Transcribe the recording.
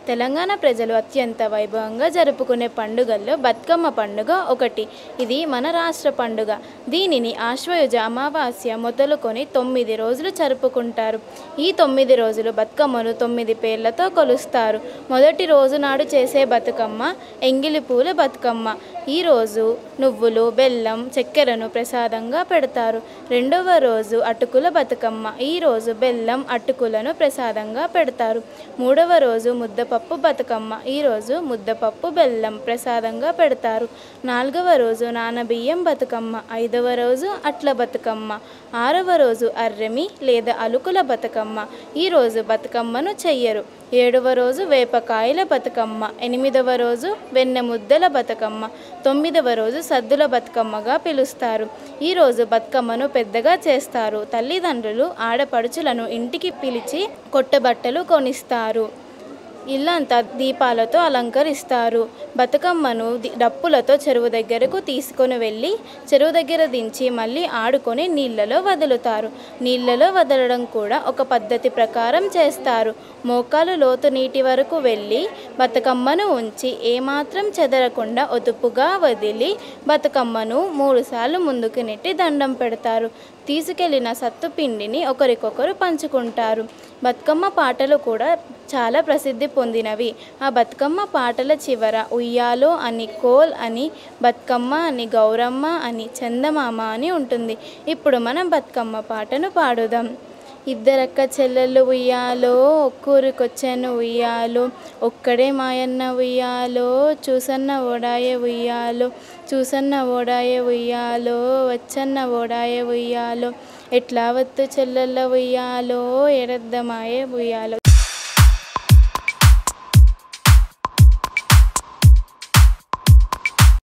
తెలంగాణ ప్రజలు అత్యంత వైభవంగా జరుపుకునే పండుగల్లో బతుకమ్మ పండుగ ఒకటి. ఇది మన రాష్ట్ర పండుగ. దీనిని ఆశ్వయుజ అమావాస్య మొదలుకొని 9 రోజులు జరుపుకుంటారు. ఈ 9 రోజులు బతుకమ్మను 9 పేర్లతో కొలుస్తారు. మొదటి రోజు నాడు చేసే బతుకమ్మ ఎంగిలి పూల బతుకమ్మ. ఈరోజు నువ్వులు, బెల్లం, చక్కెరను ప్రసాదంగా పెడతారు. రెండవ రోజు అటుకుల బతుకమ్మ. ఈరోజు బెల్లం, అటుకులను ప్రసాదంగా పెడతారు. మూడవ రోజు ముద్దపప్పు బతుకమ్మ. ఈరోజు ముద్దపప్పు, బెల్లం ప్రసాదంగా పెడతారు. నాలుగవ రోజు నానబియ్యం బతుకమ్మ. ఐదవ రోజు అట్ల బతుకమ్మ. ఆరవ రోజు అర్రెమి లేదా అలుకుల బతుకమ్మ. ఈరోజు బతుకమ్మను చెయ్యరు. ఏడవ రోజు వేపకాయల బతుకమ్మ. ఎనిమిదవ రోజు వెన్నె ముద్దల బతుకమ్మ. తొమ్మిదవ రోజు సద్దుల బతుకమ్మగా పిలుస్తారు. ఈరోజు బతుకమ్మను పెద్దగా చేస్తారు. తల్లిదండ్రులు ఆడపడుచులను ఇంటికి పిలిచి కొత్తబట్టలు కొనిస్తారు. ఇల్లంతా దీపాలతో అలంకరిస్తారు. బతుకమ్మను డప్పులతో చెరువు దగ్గరకు తీసుకొని వెళ్ళి చెరువు దగ్గర దించి మళ్ళీ ఆడుకొని నీళ్ళలో వదులుతారు. నీళ్ళలో వదలడం కూడా ఒక పద్ధతి ప్రకారం చేస్తారు. మోకాలు లోతు నీటి వరకు వెళ్ళి బతుకమ్మను ఉంచి ఏమాత్రం చెదరకుండా ఒదుపుగా వదిలి బతుకమ్మను 3 సార్లు ముందుకు నెట్టి దండం పెడతారు. తీసుకెళ్లిన సత్తుపిండిని ఒకరికొకరు పంచుకుంటారు. బతుకమ్మ పాటలు కూడా చాలా ప్రసిద్ధి పొందినవి. ఆ బతుకమ్మ పాటల చివర ఉయ్యాలో అని, కోల్ అని, బతుకమ్మ అని, గౌరమ్మ అని, చందమామ అని ఉంటుంది. ఇప్పుడు మనం బతుకమ్మ పాటను పాడుదాం. ఇద్దరక్క చెల్లెళ్ళు ఉయ్యాలో, ఒక్కూరికొచ్చాను ఉయ్యాలో, ఒక్కడే మాయన్న ఉయ్యాలో, చూసన్న ఓడాయ ఉయ్యాలో, చూసన్న ఓడాయ ఉయ్యాలో, వచ్చన్న ఓడాయ ఉయ్యాలో, ఎట్లా వత్తు చెల్లెళ్ళ ఉయ్యాలో, ఎడద్దమాయ ఉయ్యాలో.